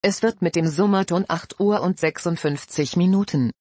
Es wird mit dem Summerton 8 Uhr und 56 Minuten.